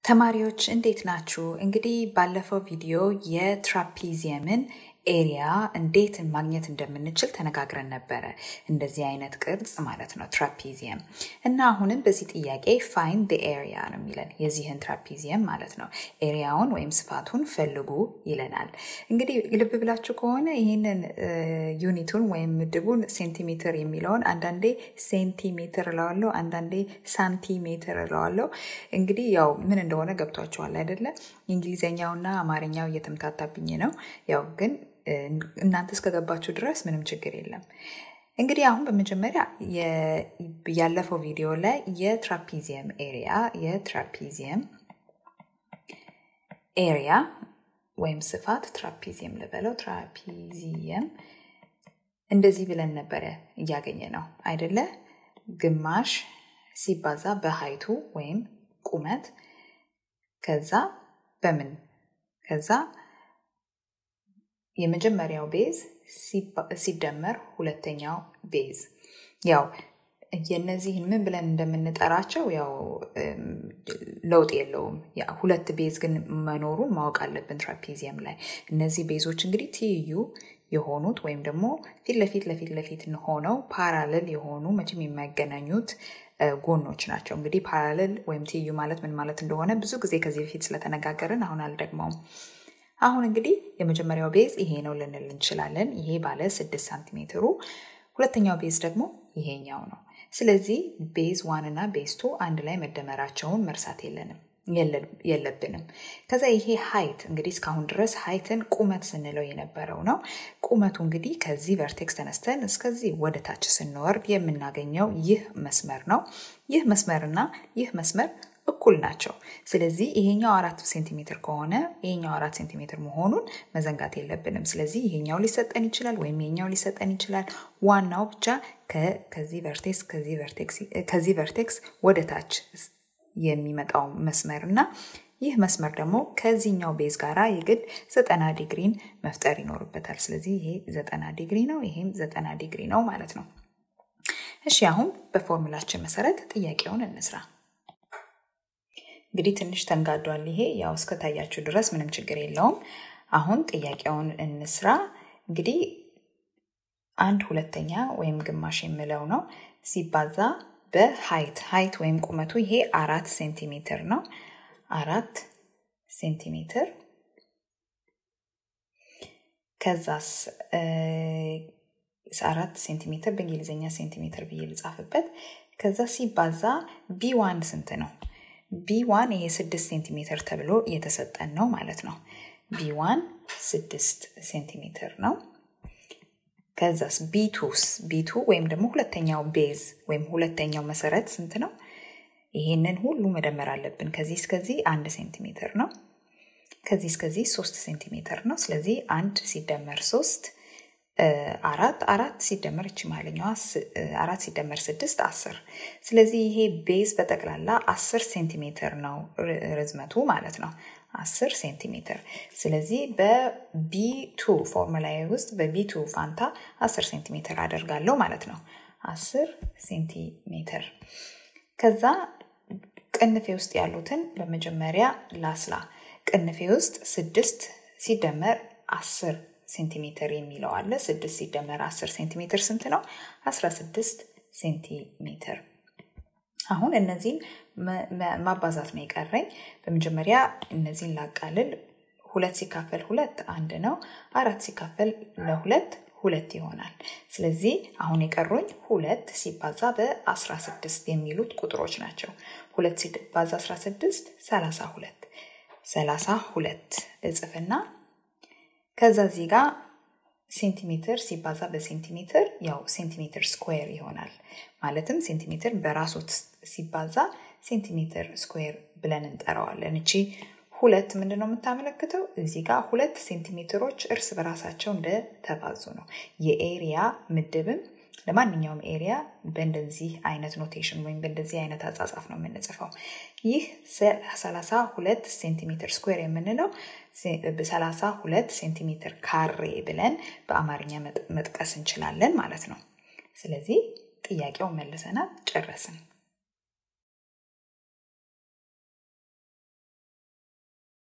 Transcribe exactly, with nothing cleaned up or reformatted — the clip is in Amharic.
ተማሪዎች እንዴት ናችሁ? እንግዲህ ባለፈው ቪዲዮ የትራፒዚየምን ኤሪያ እንዴት ማግኘት እንደምንችል ተነጋግረን ነበረ። እንደዚህ አይነት ቅርጽ ማለት ነው ትራፒዚየም። እና አሁንም በዚህ ጥያቄ find the area ነው የሚለን የዚህን ትራፒዚየም ማለት ነው። ኤሪያውን ወይም ስፋቱን ፈልጉ ይለናል። እንግዲህ ልብ ብላችሁ ከሆነ ይህንን ዩኒቱን ወይም ምድቡን ሴንቲሜትር የሚለውን አንዳንዴ ሴንቲሜትር እለዋለሁ፣ አንዳንዴ ሳንቲሜትር እለዋለሁ። እንግዲህ ያው ምን እንደሆነ ገብቷችኋል አይደለ? እንግሊዘኛውና አማርኛው እየተምታታብኝ ነው። ያው ግን እናንተ እስከገባችሁ ድረስ ምንም ችግር የለም። እንግዲህ አሁን በመጀመሪያ ያለፈው ቪዲዮ ላይ የትራፒዚየም ኤሪያ የትራፒዚየም ኤሪያ ወይም ስፋት ትራፒዚየም ልበለው ትራፒዚየም እንደዚህ ብለን ነበረ እያገኘ ነው አይደለ? ግማሽ ሲባዛ በሃይቱ ወይም ቁመት ከዛ በምን ከዛ የመጀመሪያው ቤዝ ሲደመር ሁለተኛው ቤዝ ያው የነዚህን ምን ብለን እንደምንጠራቸው ያው ለውጥ የለውም። ያ ሁለት ቤዝ ግን መኖሩን ማወቅ አለብን ትራፒዚየም ላይ። እነዚህ ቤዞች እንግዲህ ትይዩ የሆኑት ወይም ደግሞ ፊት ለፊት ለፊት ለፊት ሆነው ፓራሌል የሆኑ መቼም የማይገናኙት ጎኖች ናቸው። እንግዲህ ፓራሌል ወይም ትይዩ ማለት ምን ማለት እንደሆነ ብዙ ጊዜ ከዚህ በፊት ስለተነጋገርን አሁን አልደግመውም። አሁን እንግዲህ የመጀመሪያው ቤዝ ይሄ ነው ልንል እንችላለን። ይሄ ባለ ስድስት ሳንቲሜትሩ፣ ሁለተኛው ቤዝ ደግሞ ይሄኛው ነው። ስለዚህ ቤዝ ዋን እና ቤዝ ቱ አንድ ላይ መደመራቸውን መርሳት የለንም የለብንም። ከዛ ይሄ ሃይት እንግዲህ እስካሁን ድረስ ሃይትን ቁመት ስንለው የነበረው ነው። ቁመቱ እንግዲህ ከዚህ ቨርቴክስ ተነስተን እስከዚህ ወደ ታች ስንወርድ የምናገኘው ይህ መስመር ነው። ይህ መስመርና ይህ መስመር እኩል ናቸው። ስለዚህ ይሄኛው አራት ሴንቲሜትር ከሆነ ይሄኛው አራት ሴንቲሜትር መሆኑን መዘንጋት የለብንም። ስለዚህ ይሄኛው ሊሰጠን ይችላል ወይም ይሄኛው ሊሰጠን ይችላል። ዋናው ብቻ ከዚህ ቨርቴክስ ከዚህ ቨርቴክስ ከዚህ ቨርቴክስ ወደ ታች የሚመጣው መስመርና ይህ መስመር ደግሞ ከዚህኛው ቤዝ ጋራ የግድ ዘጠና ዲግሪን መፍጠር ይኖርበታል። ስለዚህ ይሄ ዘጠና ዲግሪ ነው፣ ይሄም ዘጠና ዲግሪ ነው ማለት ነው። እሺ አሁን በፎርሙላችን መሰረት ጥያቄውን እንስራ። እንግዲህ ትንሽ ተንጋዷል ይሄ ያው እስከታያችሁ ድረስ ምንም ችግር የለውም። አሁን ጥያቄውን እንስራ። እንግዲህ አንድ ሁለተኛ ወይም ግማሽ የሚለው ነው ሲባዛ በሃይት ሃይት ወይም ቁመቱ ይሄ አራት ሴንቲሜትር ነው። አራት ሴንቲሜትር ከዛስ አራት ሴንቲሜትር በእንግሊዘኛ ሴንቲሜትር ብዬ ልጻፍበት። ከዛ ሲባዛ ቢ ዋን ስንት ነው? ቢ ዋን ይሄ ስድስት ሴንቲሜትር ተብሎ የተሰጠን ነው ማለት ነው። ቢ ዋን ስድስት ሴንቲሜትር ነው። ከዛስ ቢ ቱስ ቢ ቱ ወይም ደግሞ ሁለተኛው ቤዝ ወይም ሁለተኛው መሰረት ስንት ነው? ይሄንን ሁሉ መደመር አለብን። ከዚህ እስከዚህ አንድ ሴንቲሜትር ነው። ከዚህ እስከዚህ ሶስት ሴንቲሜትር ነው። ስለዚህ አንድ ሲደመር ሶስት አራት አራት ሲደመር እቺ ማለኛዋ አራት ሲደመር ስድስት አስር። ስለዚህ ይሄ ቤዝ በጠቅላላ አስር ሴንቲሜትር ነው ርዝመቱ ማለት ነው። አስር ሴንቲሜትር። ስለዚህ በቢ ቱ ፎርሙላዬ ውስጥ በቢ ቱ ፋንታ አስር ሴንቲሜትር አደርጋለሁ ማለት ነው። አስር ሴንቲሜትር። ከዛ ቅንፌ ውስጥ ያሉትን በመጀመሪያ ላስላ። ቅንፌ ውስጥ ስድስት ሲደመር አስር ሴንቲሜትር የሚለው አለ። ስድስት ሲደመር አስር ሴንቲሜትር ስንት ነው? አስራ ስድስት ሴንቲሜትር። አሁን እነዚህን ማባዛት ነው የቀረኝ። በመጀመሪያ እነዚህን ላቃልል። ሁለት ሲካፈል ሁለት አንድ ነው። አራት ሲካፈል ለሁለት ሁለት ይሆናል። ስለዚህ አሁን የቀሩኝ ሁለት ሲባዛ በአስራ ስድስት የሚሉት ቁጥሮች ናቸው። ሁለት ሲባዛ አስራ ስድስት ሰላሳ ሁለት ሰላሳ ሁለት እጽፍና ከዛ እዚህ ጋር ሴንቲሜትር ሲባዛ በሴንቲሜትር ያው ሴንቲሜትር ስኩዌር ይሆናል። ማለትም ሴንቲሜትር በራሱ ሲባዛ ሴንቲሜትር ስኩዌር ብለን እንጠራዋለን። እቺ ሁለት ምንድነው የምታመለክተው? እዚህ ጋር ሁለት ሴንቲሜትሮች እርስ በራሳቸው እንደ ተባዙ ነው። የኤሪያ ምድብም ለማንኛውም ኤሪያ በእንደዚህ አይነት ኖቴሽን ወይም በእንደዚህ አይነት አጻጻፍ ነው የምንጽፈው። ይህ ሰላሳ ሁለት ሴንቲሜትር ስኩዌር የምንለው በሰላሳ ሁለት ሴንቲሜትር ካሬ ብለን በአማርኛ መጥቀስ እንችላለን ማለት ነው። ስለዚህ ጥያቄውን መልሰናል፣ ጨረስን።